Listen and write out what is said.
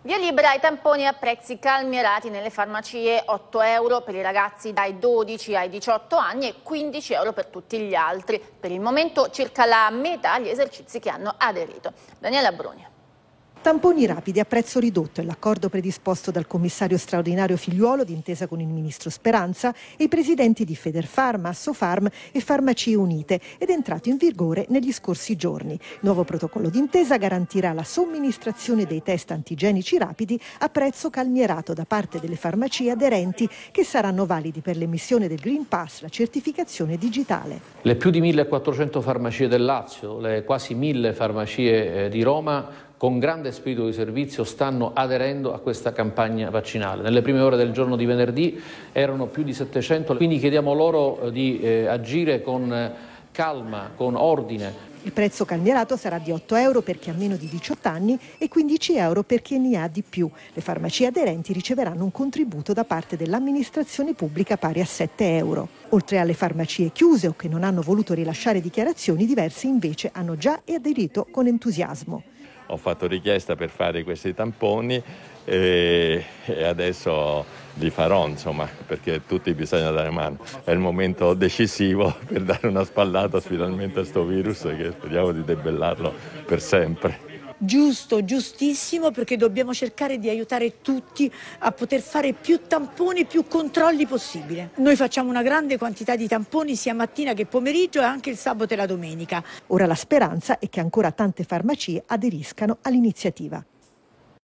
Via libera ai tamponi a prezzi calmierati nelle farmacie, 8 euro per i ragazzi dai 12 ai 18 anni e 15 euro per tutti gli altri. Per il momento circa la metà gli esercizi che hanno aderito. Daniela Bruni. Tamponi rapidi a prezzo ridotto è l'accordo predisposto dal commissario straordinario Figliuolo d'intesa con il ministro Speranza e i presidenti di Federfarma, Assofarm e Farmacie Unite ed è entrato in vigore negli scorsi giorni. Il nuovo protocollo d'intesa garantirà la somministrazione dei test antigenici rapidi a prezzo calmierato da parte delle farmacie aderenti che saranno validi per l'emissione del Green Pass, la certificazione digitale. Le più di 1400 farmacie del Lazio, le quasi 1000 farmacie di Roma con grande spirito di servizio stanno aderendo a questa campagna vaccinale. Nelle prime ore del giorno di venerdì erano più di 700, quindi chiediamo loro di agire con calma, con ordine. Il prezzo calmierato sarà di 8 euro per chi ha meno di 18 anni e 15 euro per chi ne ha di più. Le farmacie aderenti riceveranno un contributo da parte dell'amministrazione pubblica pari a 7 euro. Oltre alle farmacie chiuse o che non hanno voluto rilasciare dichiarazioni, diverse invece hanno già aderito con entusiasmo. Ho fatto richiesta per fare questi tamponi e adesso li farò, insomma, perché tutti bisogna dare mano. È il momento decisivo per dare una spallata finalmente a sto virus che speriamo di debellarlo per sempre. Giusto, giustissimo, perché dobbiamo cercare di aiutare tutti a poter fare più tamponi, più controlli possibile. Noi facciamo una grande quantità di tamponi sia mattina che pomeriggio e anche il sabato e la domenica. Ora la speranza è che ancora tante farmacie aderiscano all'iniziativa.